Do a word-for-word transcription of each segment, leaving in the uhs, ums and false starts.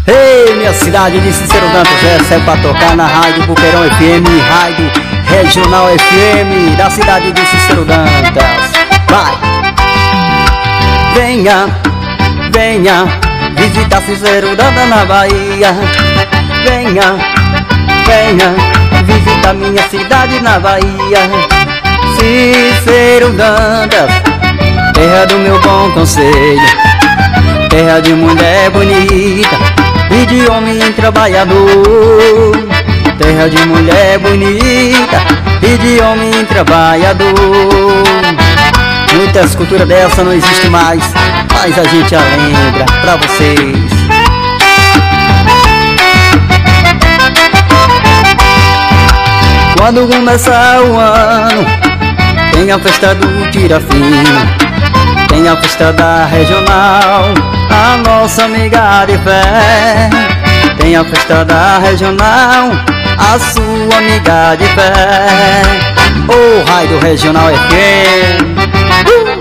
Ei, minha cidade de Cícero Dantas, essa é pra tocar na Rádio Boqueirão F M, Rádio Regional F M, da cidade de Cícero Dantas. Vai! Venha, venha, visitar Cícero Dantas na Bahia. Venha, venha, visitar minha cidade na Bahia. Cícero Dantas, terra do meu bom conselho, terra de mulher bonita e de homem trabalhador. Terra de mulher bonita e de homem trabalhador. Muitas culturas dessa não existe mais, mas a gente a lembra pra vocês. Quando começar o ano, tem a festa do Tirafino, tem a festa da Regional, a nossa amiga de fé. Tem a festa da Regional, a sua amiga de fé. O Rádio Regional F M. uh!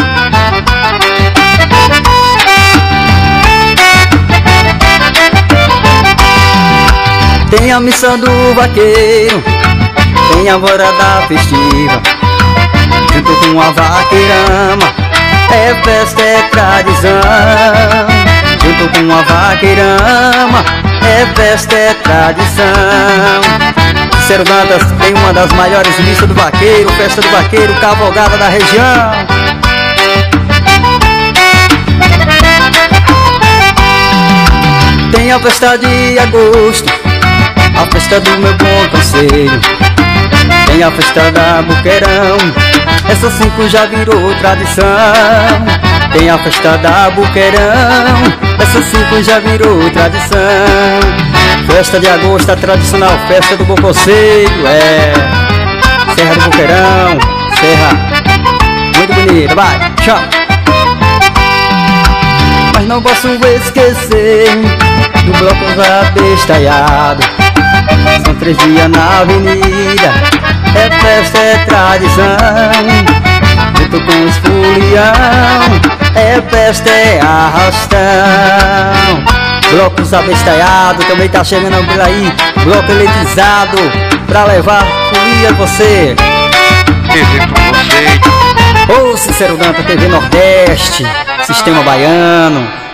Tem a missa do vaqueiro, tem a vorada festiva, junto com a vaqueirama, é festa, é tradição. Junto com a vaqueirama, é festa, é tradição. Cícero Dantas tem uma das maiores missas do vaqueiro, festa do vaqueiro, cavalgada da região. Tem a festa de agosto, a festa do meu bom conselho, tem a festa da Boqueirão, essa cinco já virou tradição. Tem a festa da Boqueirão, essa cinco já virou tradição. Festa de agosto, a tradicional festa do bom conselho, é Serra do Boqueirão, serra muito bonita, vai, tchau. Mas não posso esquecer do bloco abestalhado, são três dias na avenida, é festa, é tradição. Junto com os folião, é festa, é arrastão. Blocos abestalhados também tá chegando por aí, bloco eletrizado pra levar folia você. T V com você. Ô Cícero Dantas, T V Nordeste, Sistema Baiano.